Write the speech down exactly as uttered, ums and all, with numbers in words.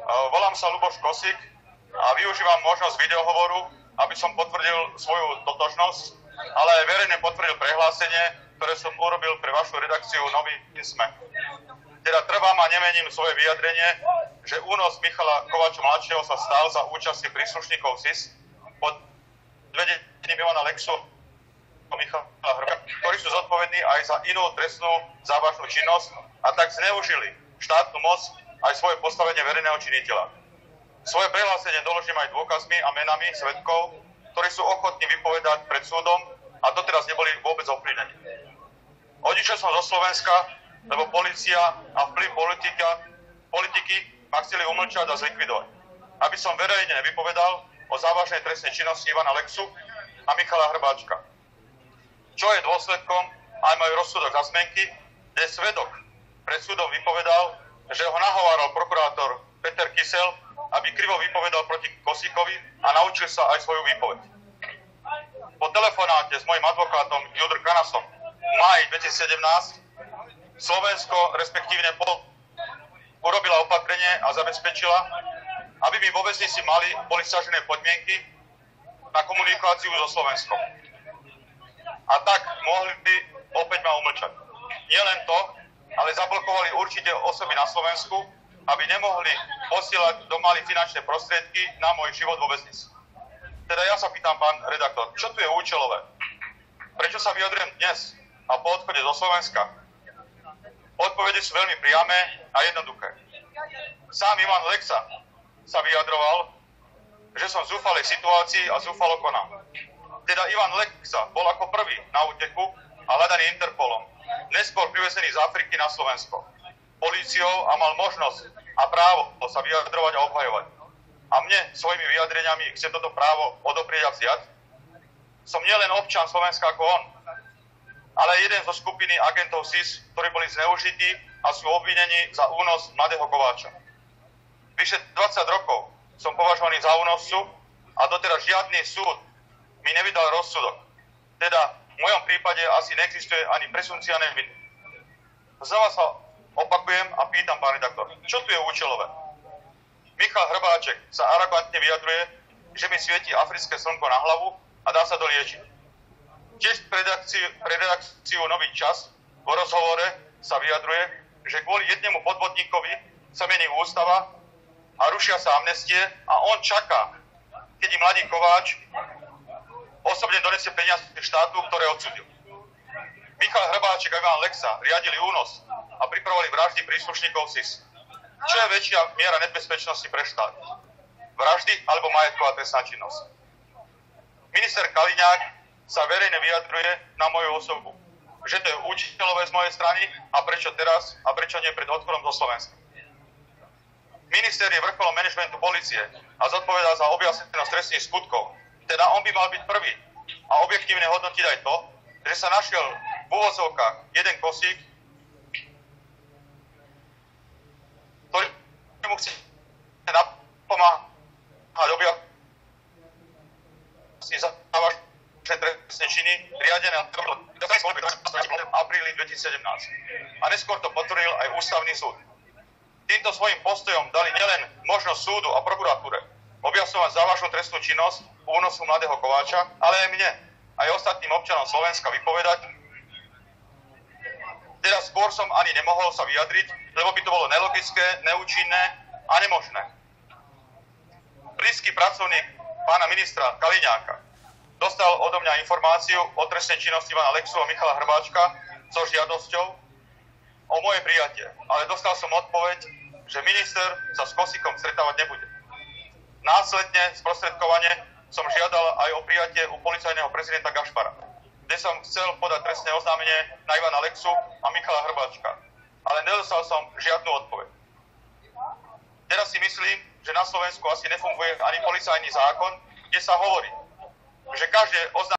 Volám sa Ľuboš Kosík a využívam možnosť videohovoru, aby som potvrdil svoju totožnosť, ale aj verejne potvrdil prehlásenie, ktoré som urobil pre vašu redakciu Nový SME. Teda trvám a nemením svoje vyjadrenie, že únos Michala Kováča mladšieho sa stal za účasti príslušníkov es í es pod vedením Ivana Lexu a Michala Hrbáčka, ktorí sú zodpovední aj za inú trestnú závažnú činnosť a tak zneužili štátnu moc aj svoje postavenie verejného činiteľa. Svoje prehlásenie doložím aj dôkazmi a menami svedkov, ktorí sú ochotní vypovedať pred súdom a doteraz neboli vôbec ovplyvnení. Odišiel som zo Slovenska, lebo polícia a vplyv politika, politiky ma chceli umlčať a zlikvidovať. Aby som verejne nevypovedal o závažnej trestnej činnosti Ivana Lexu a Michala Hrbáčka. Čo je dôsledkom aj môj rozsudok za zmenky, kde svedok pred súdom vypovedal, že ho nahováral prokurátor Peter Kysel, aby krivo vypovedal proti Kosíkovi a naučil sa aj svoju výpoveď. Po telefonáte s mojim advokátom Judr Kanasom v máji dvetisícsedemnásť Slovensko, respektívne Pol, urobila opatrenie a zabezpečila, aby mi vo väznici mali, boli stažené podmienky na komunikáciu so Slovenskom. A tak mohli by opäť ma umlčať. Nie len to, ale zablokovali určite osoby na Slovensku, aby nemohli posielať do Mali finančné prostriedky na môj život vo väznici. Teda ja sa pýtam, pán redaktor, čo tu je účelové? Prečo sa vyjadrujem dnes a po odchode zo Slovenska? Odpovede sú veľmi priame a jednoduché. Sám Ivan Lexa sa vyjadroval, že som v zúfalej situácii a zúfalo konám. Teda Ivan Lexa bol ako prvý na úteku a hľadaný Interpolom, neskôr privezený z Afriky na Slovensko políciou a mal možnosť a právo sa vyjadrovať a obhajovať. A mne svojimi vyjadreniami chce toto právo odoprieť a vziať. Som nielen občan Slovenska ako on, ale jeden zo skupiny agentov es í es, ktorí boli zneužití a sú obvinení za únos mladého Kováča. Vyše dvadsať rokov som považovaný za únoscu a doteraz žiadny súd mi nevydal rozsudok. Teda v mojom prípade asi neexistuje ani presumpcia neviny. Znova sa opakujem a pýtam, pán redaktor, čo tu je účelové? Michal Hrbáček sa arogantne vyjadruje, že mi svieti africké slnko na hlavu a dá sa to liečiť. Tiež pre redakciu, pre redakciu Nový čas vo rozhovore sa vyjadruje, že kvôli jednému podvodníkovi sa mení ústava a rušia sa amnestie a on čaká, keď im mladý Kováč osobne donesie peniaze štátu, ktoré odsúdil. Michal Hrbáček a Ivan Lexa riadili únos a pripravovali vraždy príslušníkov es í es. Čo je väčšia miera nebezpečnosti pre štát? Vraždy alebo majetková trestná činnosť? Minister Kaliňák sa verejne vyjadruje na moju osobu, že to je účelové z mojej strany a prečo teraz a prečo nie pred odchodom zo Slovenska. Minister je vrcholom manažmentu polície a zodpovedá za objasnenosť trestných skutkov. Teda on by mal byť prvý a objektívne hodnotiť aj to, že sa našiel v úvodzovkách jeden Kosík, ktorý mu chce napomáhať objasniť závažné trestné činy riadené v apríli dvetisícsedemnásť. A neskôr to potvrdil aj ústavný súd. Týmto svojím postojom dali nielen možnosť súdu a prokuratúre objasňovať závažnú trestnú činnosť únosu mladého Kováča, ale aj mne, aj ostatným občanom Slovenska vypovedať. Teda skôr som ani nemohol sa vyjadriť, lebo by to bolo nelogické, neúčinné a nemožné. Blízky pracovník pána ministra Kaliňáka dostal odo mňa informáciu o trestnej činnosti Ivana Lexu a Michala Hrbáčka so žiadosťou o moje prijatie, ale dostal som odpoveď, že minister sa s Kosíkom stretávať nebude. Následne sprostredkovane som žiadal aj o prijatie u policajného prezidenta Gašpara, kde som chcel podať trestné oznámenie na Ivana Lexu a Michala Hrbáčka, ale nedostal som žiadnu odpoveď. Teraz si myslím, že na Slovensku asi nefunguje ani policajný zákon, kde sa hovorí, že každé oznámenie